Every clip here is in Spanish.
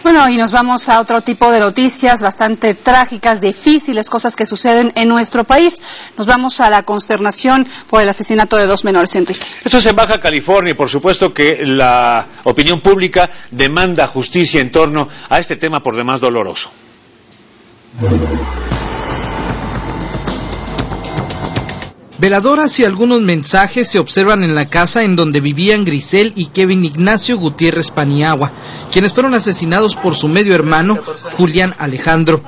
Bueno, y nos vamos a otro tipo de noticias bastante trágicas, difíciles, cosas que suceden en nuestro país. Nos vamos a la consternación por el asesinato de 2 menores, Enrique. Esto es en Baja California y por supuesto que la opinión pública demanda justicia en torno a este tema por demás doloroso. Veladoras y algunos mensajes se observan en la casa en donde vivían Grisel y Kevin Ignacio Gutiérrez Paniagua, quienes fueron asesinados por su medio hermano, Julián Alejandro.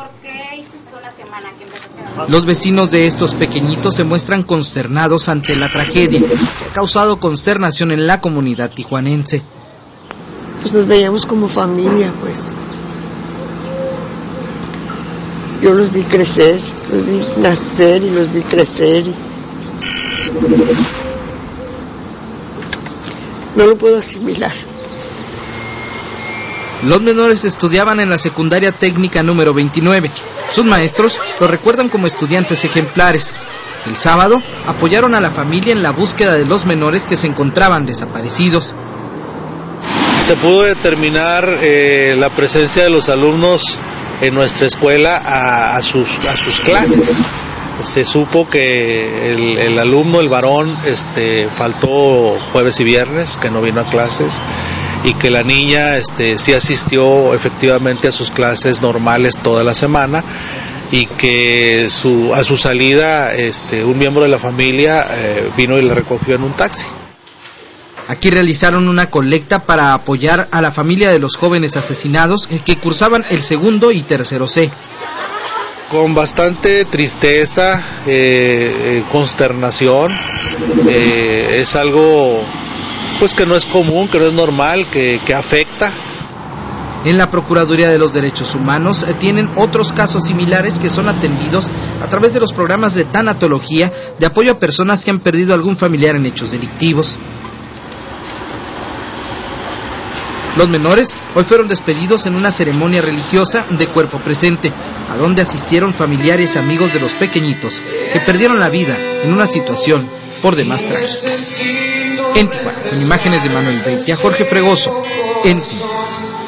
Los vecinos de estos pequeñitos se muestran consternados ante la tragedia, que ha causado consternación en la comunidad tijuanense. Pues nos veíamos como familia, pues. Yo los vi crecer, los vi nacer y los vi crecer. No lo puedo asimilar. Los menores estudiaban en la secundaria técnica número 29. Sus maestros los recuerdan como estudiantes ejemplares. El sábado apoyaron a la familia en la búsqueda de los menores que se encontraban desaparecidos. Se pudo determinar la presencia de los alumnos en nuestra escuela a sus clases. Se supo que el alumno, el varón, faltó jueves y viernes, que no vino a clases, y que la niña sí asistió efectivamente a sus clases normales toda la semana, y que a su salida un miembro de la familia vino y la recogió en un taxi. Aquí realizaron una colecta para apoyar a la familia de los jóvenes asesinados que cursaban el segundo y tercero C. Con bastante tristeza, consternación, es algo pues que no es común, que no es normal, que afecta. En la Procuraduría de los Derechos Humanos tienen otros casos similares que son atendidos a través de los programas de tanatología de apoyo a personas que han perdido algún familiar en hechos delictivos. Los menores hoy fueron despedidos en una ceremonia religiosa de cuerpo presente, a donde asistieron familiares y amigos de los pequeñitos que perdieron la vida en una situación por demás trágica. En Tijuana, en imágenes de Manuel Beitia, Jorge Fregoso, en Síntesis.